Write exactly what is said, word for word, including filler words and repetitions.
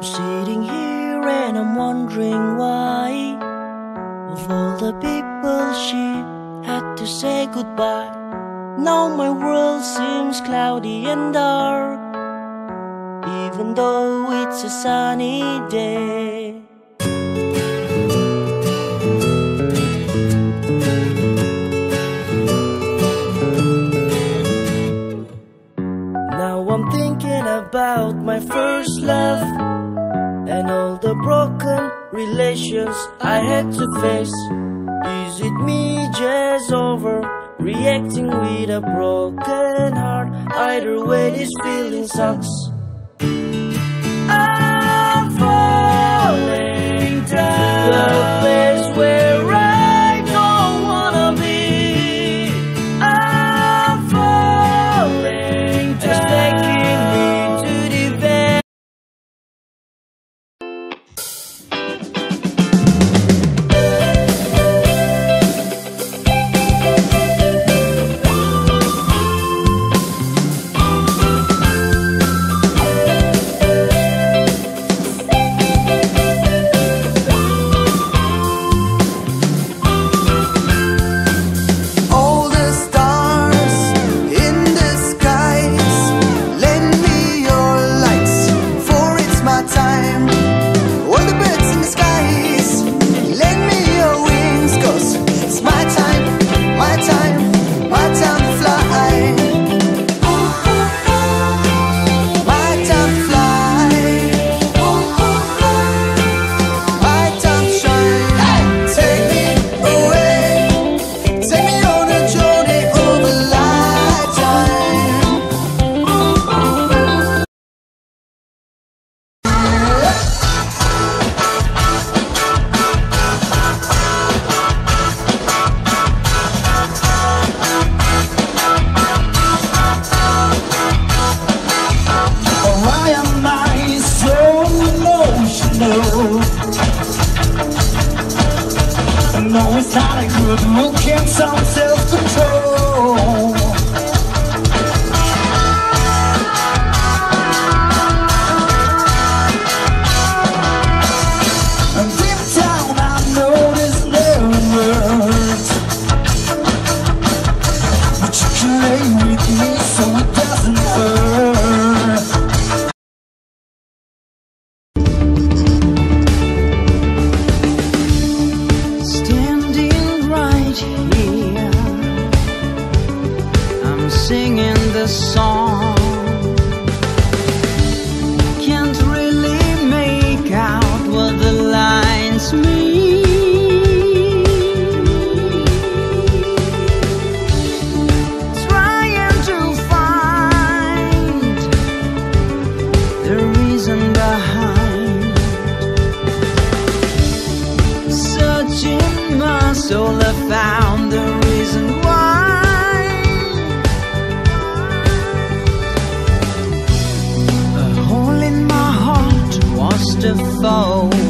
Sitting here and I'm wondering why, of all the people she had to say goodbye, now my world seems cloudy and dark, even though it's a sunny day. Now I'm thinking about my first love and all the broken relations I had to face. Is it me just overreacting with a broken heart? Either way, this feeling sucks. I'm falling down to a place where I don't wanna be. I'm falling down, it's taking me to the bed. No, it's not a good look, and some self-control. And deep down I know this never works, but you can lay with me so it doesn't hurt. Singing the song, can't really make out what the lines mean. Trying to find the reason behind, searching my soul, I found the reason why. To fall.